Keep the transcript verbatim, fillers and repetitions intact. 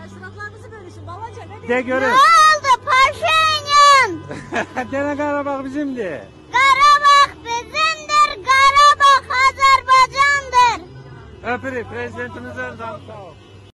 Taşıraklarımızı bölüşün babaca ne De diyeyim? görün. Ne oldu Paşinyan? Dene Karabağ bizimdi. Karabağ bizimdir, Karabağ Azerbaycan'dır. Öpürük prezidentimizden sağ ol.